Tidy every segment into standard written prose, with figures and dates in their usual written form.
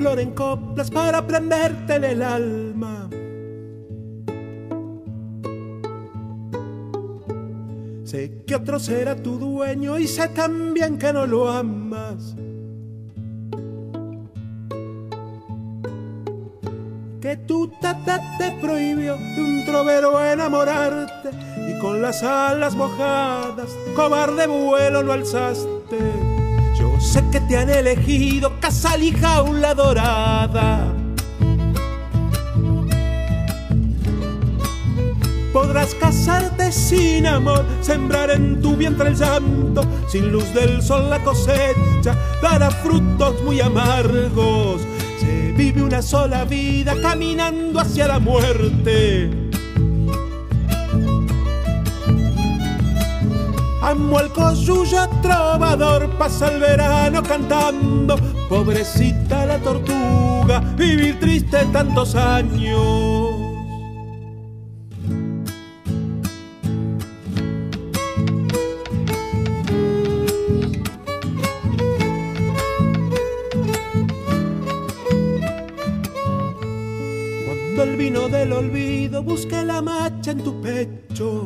flor en coplas para prenderte en el alma. Sé que otro será tu dueño y sé también que no lo amas. Que tu tata te prohibió de un trovero enamorarte y con las alas mojadas, cobarde vuelo no alzaste. Yo sé que te han elegido casal y jaula dorada. Podrás casarte sin amor, sembrar en tu vientre el llanto, sin luz del sol la cosecha dará frutos muy amargos. Se vive una sola vida caminando hacia la muerte. Amo al coyuyo trovador, pasa el verano cantando. Pobrecita la tortuga, vivir triste tantos años. Cuando el vino del olvido busque la macha en tu pecho,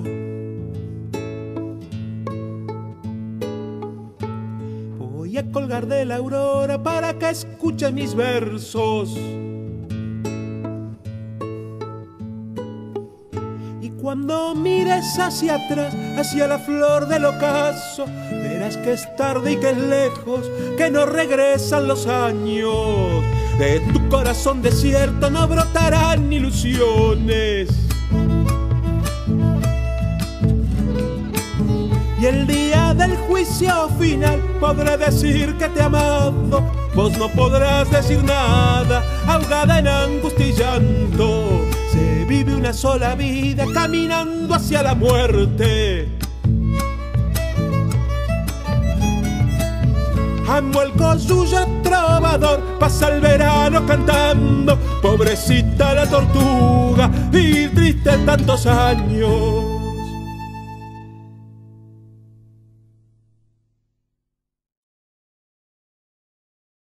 voy a colgar de la aurora para que escuche mis versos. Y cuando mires hacia atrás, hacia la flor del ocaso, verás que es tarde y que es lejos, que no regresan los años. De tu corazón desierto no brotarán ilusiones. Y el día del juicio final podré decir que te he amado. Vos no podrás decir nada, ahogada en angustia y llanto. Se vive una sola vida caminando hacia la muerte. Amo el coyuyo trovador, pasa el verano cantando. Pobrecita la tortuga, vivir triste tantos años.